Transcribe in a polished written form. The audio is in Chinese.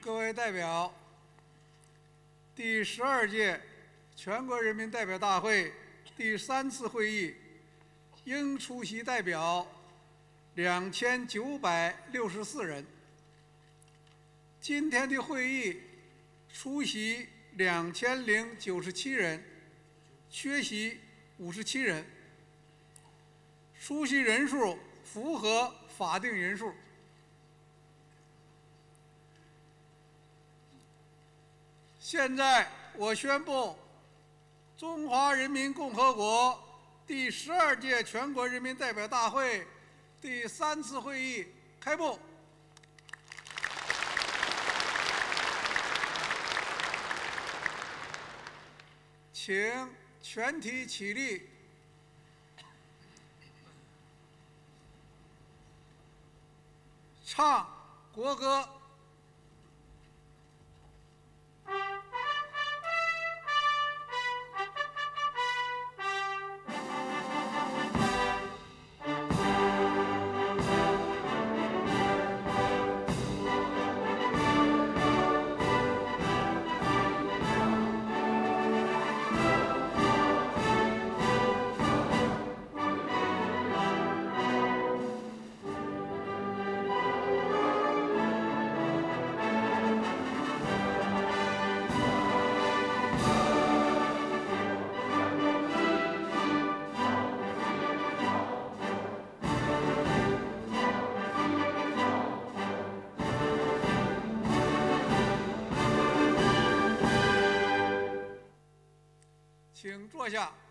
各位代表，第12届全国人民代表大会第3次会议应出席代表2964人。今天的会议出席2097人，缺席57人，出席人数符合法定人数。现在我宣布，中华人民共和国第12届全国人民代表大会第3次会议开幕。请全体起立，唱国歌。请坐下。